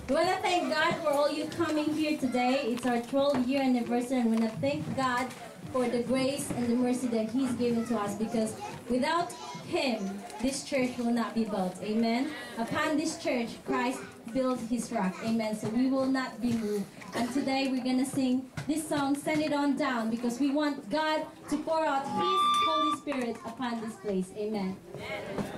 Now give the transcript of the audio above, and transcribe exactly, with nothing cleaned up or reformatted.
We want to thank God for all you coming here today. It's our twelfth year anniversary, and we want to thank God for the grace and the mercy that He's given to us, because without Him, this church will not be built. Amen. Upon this church, Christ built His rock. Amen. So we will not be moved. And today we're going to sing this song, Send It On Down, because we want God to pour out His Holy Spirit upon this place. Amen. Amen.